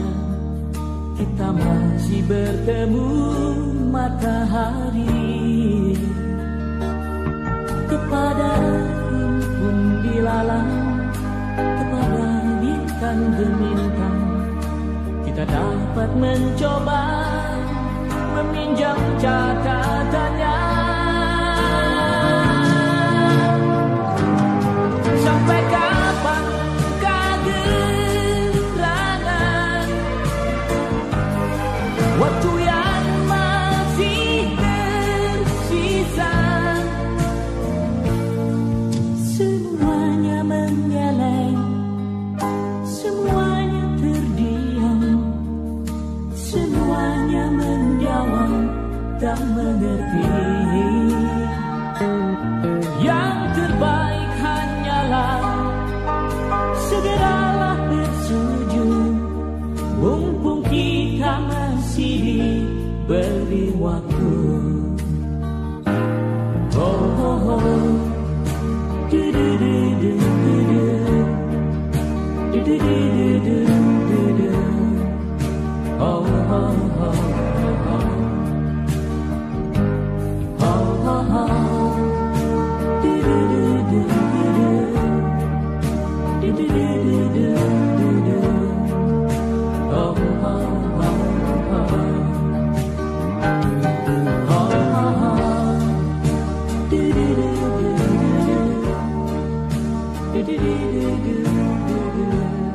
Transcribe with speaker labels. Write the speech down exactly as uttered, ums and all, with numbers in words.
Speaker 1: kita masih bertemu matahari. Kepada rumpun dilalang, kepada bintang gemintang, kita dapat mencoba meminjam catatannya. Sampai kapan kegerangan waktu yang masih tersisa? Semuanya menggeleng, semuanya terdiam, semuanya menjawab tak mengerti. Yang terbaik hanyalah segeralah bersujud, mumpung kita masih diberi waktu. Oh, oh, oh. Du, du, du, du, du, du. Du, du, du, du, du, du. Oh, oh, oh, oh. Oh, oh, oh. Du, du, du, du, du. Du, du, du, du, du, du. Oh, oh, oh, oh. Oh, oh, oh. Du, du, du, du, du. Do do do do do do do.